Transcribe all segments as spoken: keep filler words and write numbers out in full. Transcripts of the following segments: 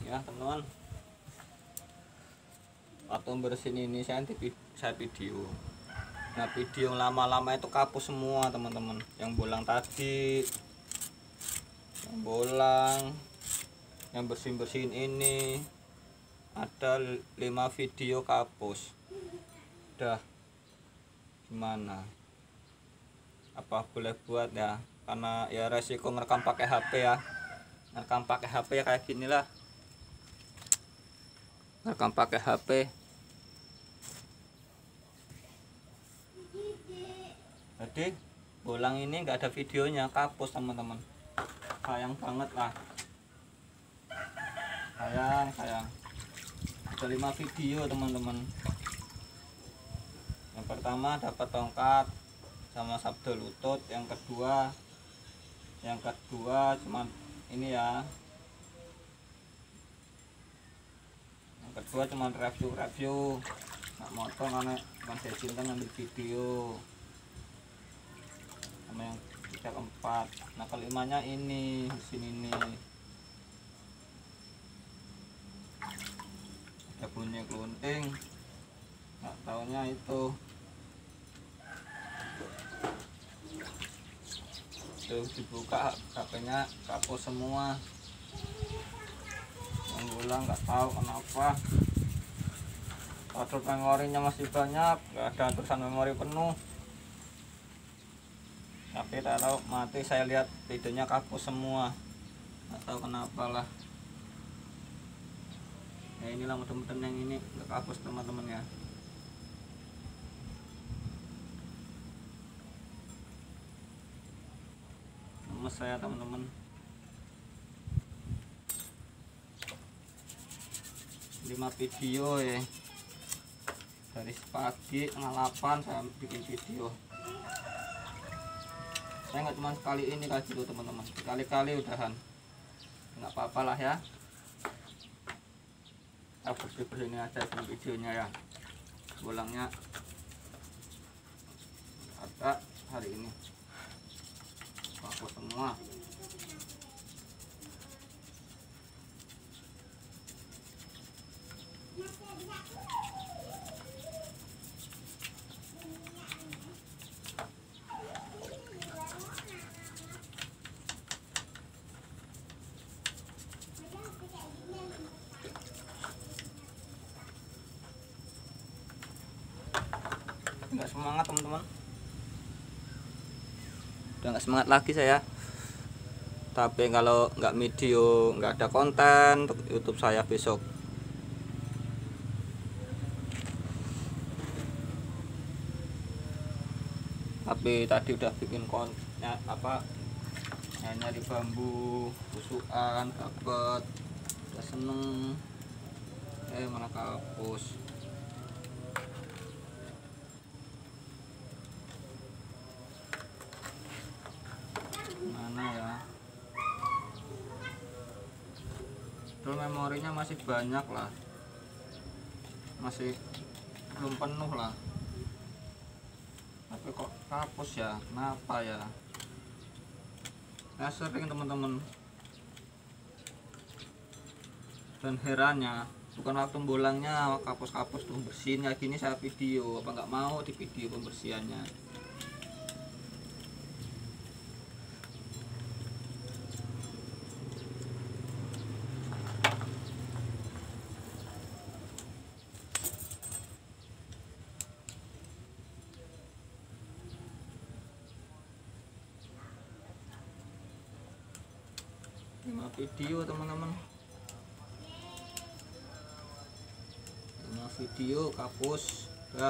Ya teman-teman, waktu bersihin ini saya saya video. Nah video yang lama-lama itu kapus semua teman-teman. Yang bolang tadi, yang bolang, yang bersihin-bersihin ini, ada lima video kapus. Udah gimana? Apa boleh buat ya? Karena ya resiko ngerekam pakai H P ya. Ngerekam pakai H P ya kayak gini lah. Ngerekam pakai H P. Jadi bolang ini nggak ada videonya, kapus teman-teman. Sayang banget lah. Sayang, sayang. Ada lima video teman-teman. Yang pertama dapat tongkat sama sabdo lutut. Yang kedua, yang kedua cuman ini ya. Yang kedua cuman review-review. Nggak motong karena masih cinta ngambil video. Sama yang tiga keempat. Nah kelimanya ini di sini nih. Ada bunyi kelunting. Nggak taunya itu. Tuh dibuka H P-nya kapus semua. Yang ulang nggak tahu kenapa. Patrol memorinya masih banyak, nggak ada tulisan memori penuh. Tapi tak tahu mati, saya lihat videonya kapus semua. Nggak tahu kenapa lah. Ya inilah mudah-mudahan yang ini nggak kapus teman-teman ya. Lemes saya teman-teman. lima video ya. Dari pagi tengah delapan saya bikin video. Saya nggak cuma sekali ini kasih dulu teman-teman, sekali-kali udahan. Nggak apa-apa lah ya. Kita bersih-bersih ini aja di videonya ya. Bolangnya ada hari ini. Kapus semua. Nggak semangat teman-teman, udah nggak semangat lagi saya. Tapi kalau nggak video, nggak ada konten untuk YouTube saya besok. Tapi tadi udah bikin konten apa, nyari bambu, busukan, dapet, udah seneng, eh malah kapus. Mana ya? Dulu memorinya masih banyak lah, masih belum penuh lah. Tapi kok kapus ya? Kenapa ya? Saya sering teman-teman. Dan herannya bukan waktu bolangnya kapus-kapus tuh bersihin kayak gini saya video. Apa nggak mau di video pembersihannya? lima video teman-teman, lima video kapus dah.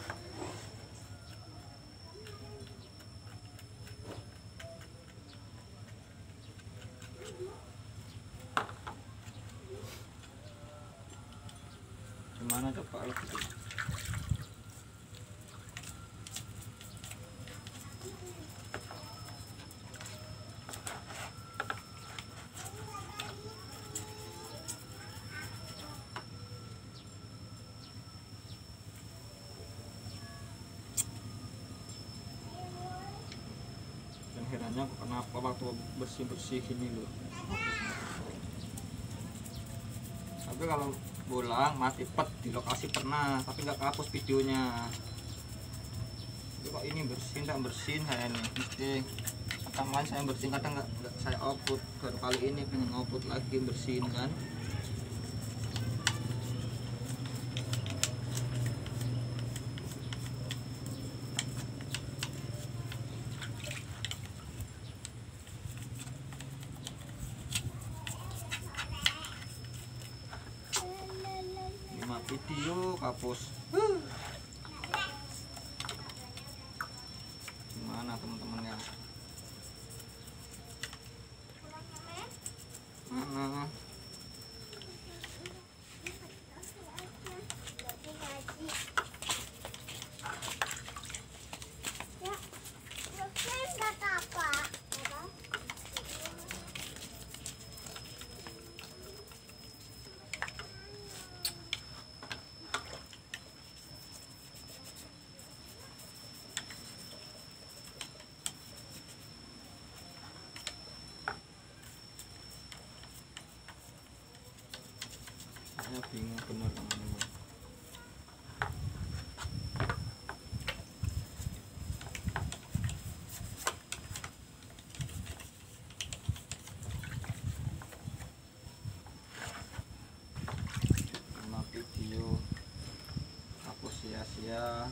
Gimana coba lagi? Herannya kenapa waktu bersih-bersih ini loh. Tapi kalau bolang mati pet di lokasi pernah, tapi nggak kehapus videonya. Tapi kok ini bersin tak bersin saya nih. Mesti kadang lain saya bersin, kadang nggak nggak saya upload. Baru kali ini pengen upload lagi bersin kan. Video kapus gimana teman-teman ya, mana saya bingung bener teman-teman. Sama video hapus sia-sia.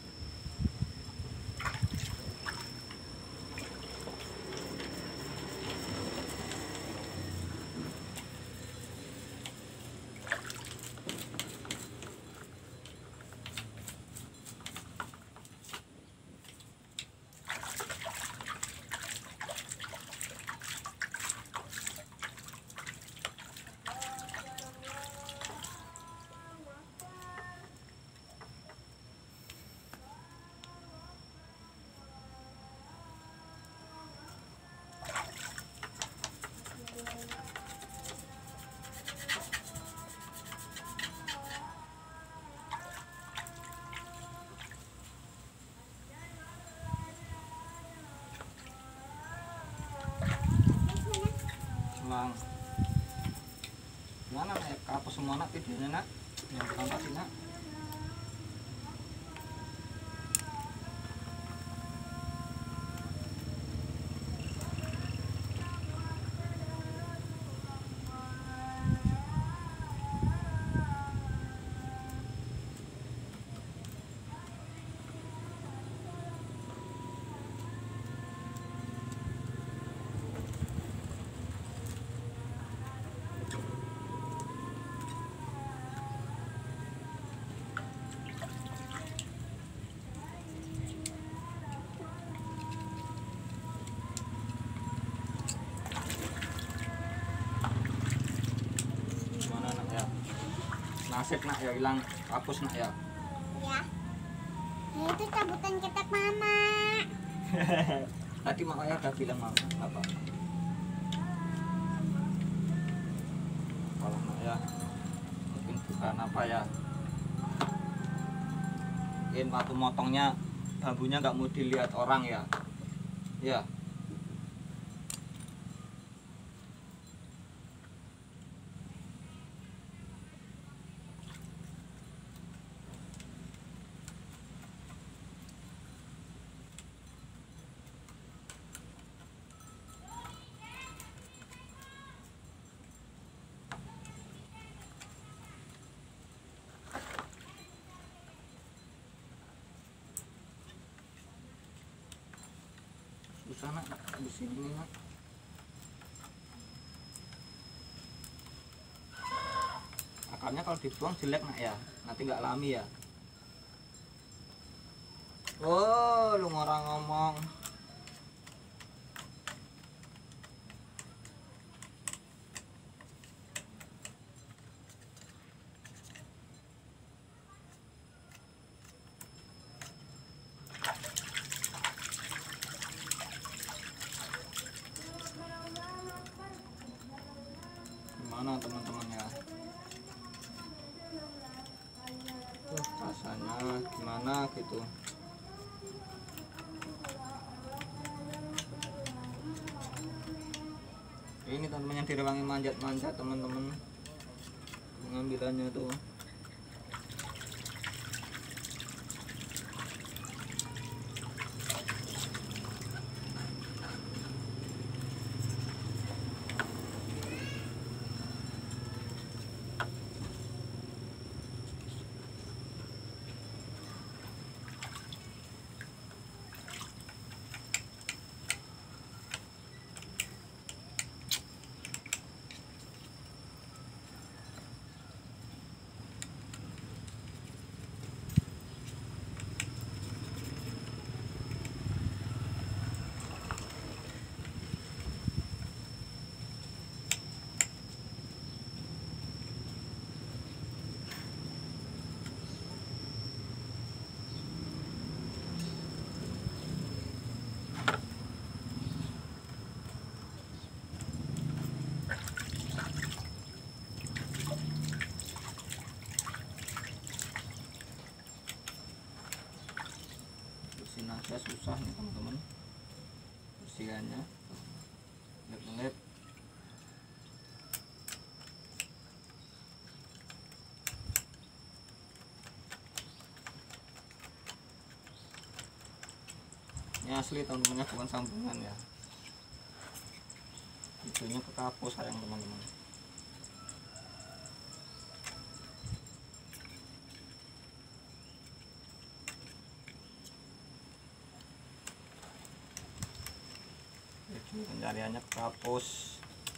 Selang mana nak kapus semua nak videonya nak yang pertama sih nak. Nasib nak ya hilang hapus nak ya. Ya. Itu cabutan ketek mama. Tadi mak ayah udah bilang mama apa? Kalau nak ya mungkin bukan apa ya. In waktu motongnya bambunya nggak mau dilihat orang ya. Ya. Susah nak di sini nak. Akarnya kalau dibuang jelek nak ya, nanti nggak lami ya. Oh, lu orang ngomong. Gimana teman-teman ya? Uh, rasanya gimana gitu. Ini teman-teman yang direwangi manjat-manjat teman-teman. pengambilannya tuh. Bersihin aja susah nih teman-teman bersihannya, ngelip-ngelip. Ini asli teman-temannya, bukan sambungan ya, videonya ke kapus sayang teman-teman. Pencariannya ke kapus.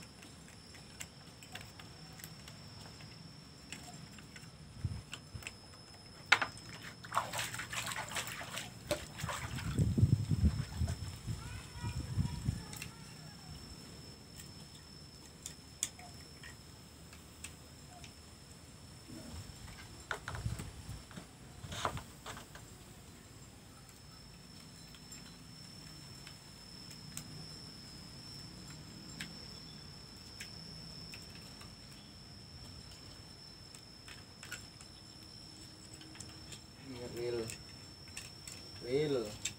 Real real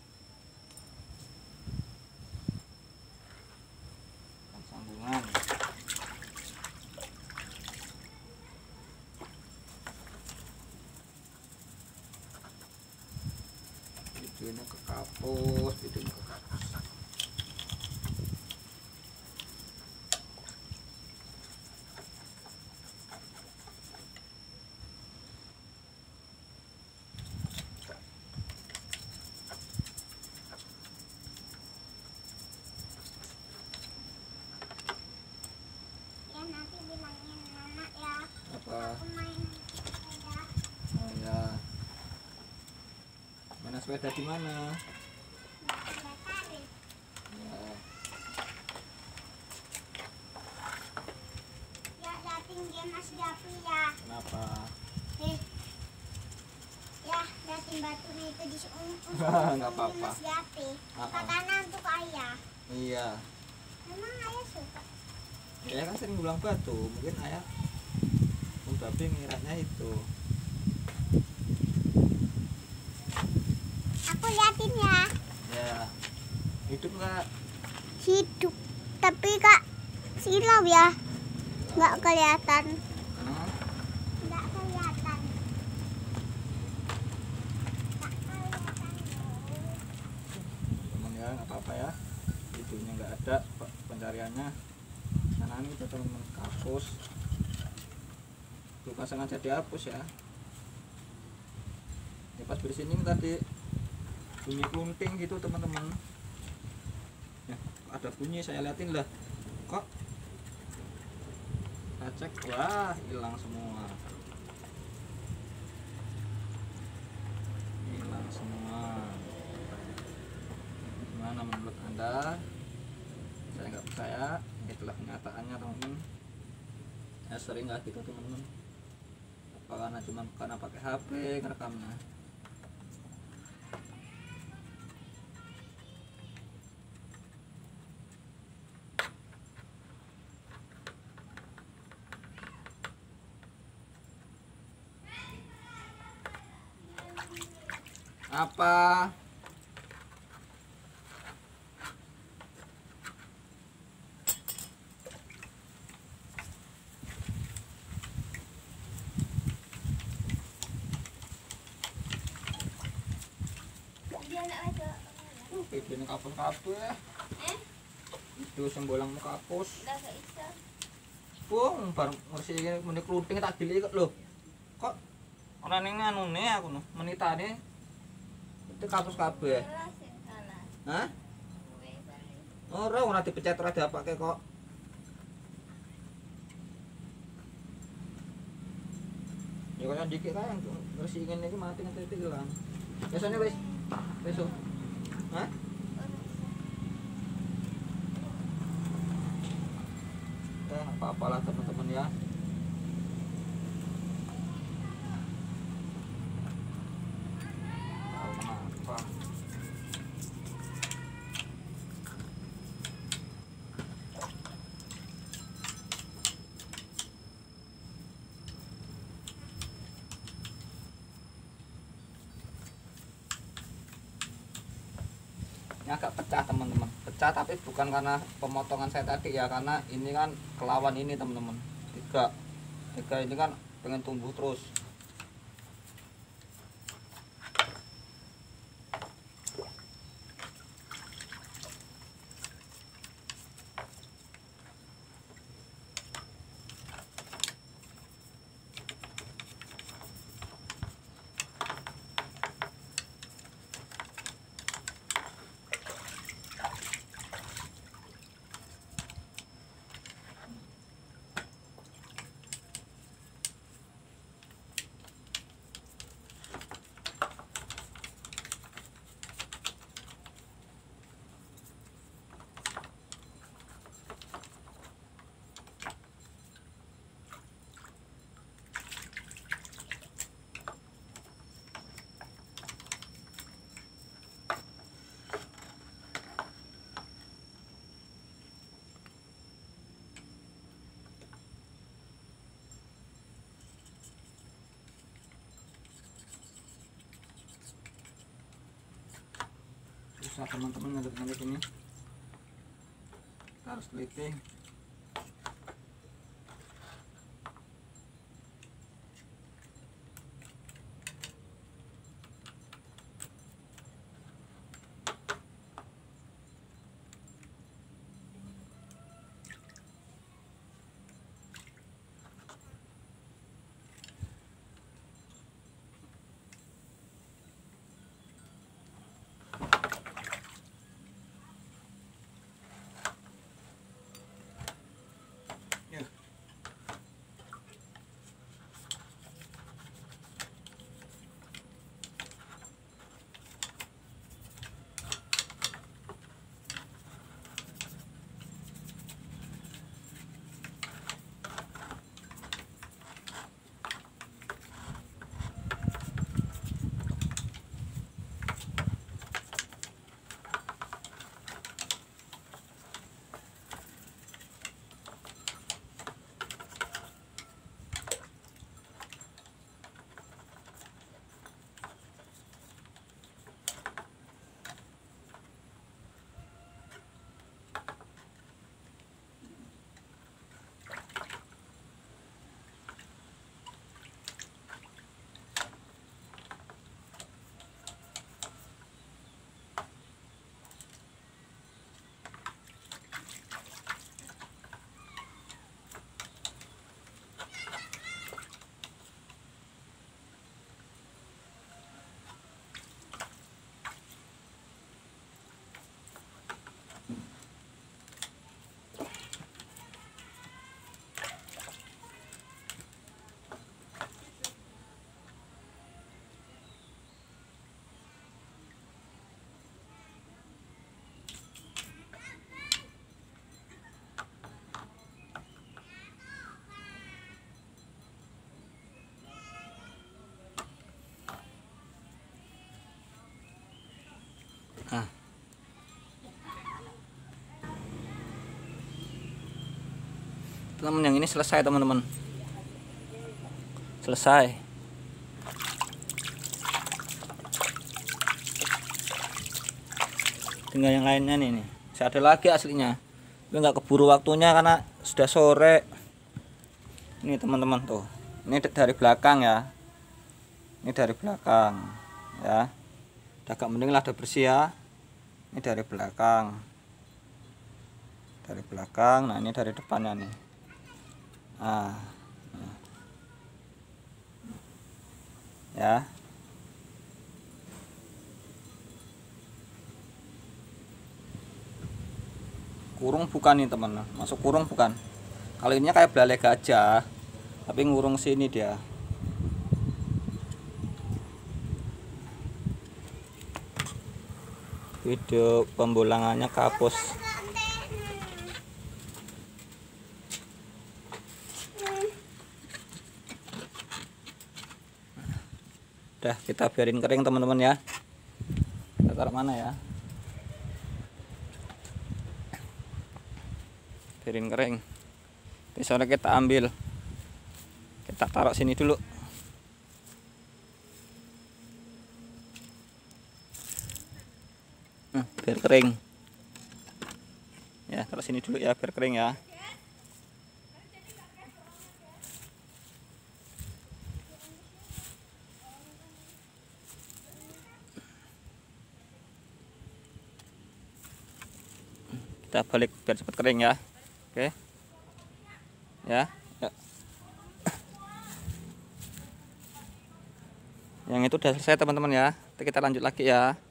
sambungan. Videonya ke kapus, videonya ke kapus. Ya nanti bilangin mama ya. Apa? Aku main sepeda. Oh ya. Mana sepeda di mana? Sepeda tarik. Ya. Ya liatin dia Mas Jafi ya. Kenapa? Eh. Ya liatin batunya itu di Nggak apa-apa. Mas Jafi. Ah, ah. Katanya untuk ayah. Iya. Memang ayah suka. Ya kan sering bilang batu, mungkin ayah Babi ngiranya itu. Aku liatin ya. Ya. Hidup nggak? Hidup. Tapi kak silau ya. Nggak kelihatan. Hmm? Nggak kelihatan. Nggak kelihatan. Teman ya, nggak apa-apa ya. Videonya nggak ada, pencariannya. Karena ini itu teman-teman kapus. Bukan sengaja dihapus ya. Ya pas bersihin tadi bunyi klunting gitu teman-teman. Ya, ada bunyi saya liatin lah. Kok? Kita cek, wah hilang semua. Hilang semua. Gimana menurut Anda? Saya nggak percaya. Itulah kenyataannya teman-teman. Ya sering nggak gitu teman-teman. Apa karena cuma karena pakai H P ngerekamnya. Apa? Video ini kapus kabeh. Eh, Itu sing bolangmu kapus. udah gak bisa. Wong bar ngresiki muni kluthing tak dilik lho. Kok ora ning anune aku no, menitane itu kapus kabeh. Jelas yang salah. Hah? Gue balik. Ora ora dipecet ora diapake kok. Ya kaya dikit kae ngresiki ngene iki mati nganti ilang. Biasane wis. Besok. Hah? Ya, apa-apa lah teman-teman ya. Tahu kenapa? Ini agak pecah teman-teman, pecah tapi bukan karena pemotongan saya tadi ya, karena ini kan kelawan ini teman-teman, tiga tiga ini kan pengen tumbuh terus. Susah teman-teman ngaduk-ngaduk ini, kita harus teliti. Nah, teman yang ini selesai teman-teman, selesai. Tinggal yang lainnya nih, nih. Saya ada lagi aslinya, tapi nggak keburu waktunya karena sudah sore. Ini teman-teman tuh, ini dari belakang ya, ini dari belakang ya. Udah agak mending lah, udah bersih ya. Ini dari belakang, dari belakang. Nah ini dari depannya nih. Ah, ya. Kurung bukan nih teman, masuk kurung bukan. Kalau ini kayak belalai gajah, tapi ngurung sini dia. Video pembolangannya kapus. Udah kita biarin kering teman-teman ya. Kita taruh mana ya? Biarin kering. Besoknya kita ambil, kita taruh sini dulu. Hmm, biar kering ya, taruh sini dulu ya biar kering ya. Kita balik biar cepat kering ya. Oke ya, ya. Yang itu udah selesai teman-teman ya. Kita lanjut lagi ya.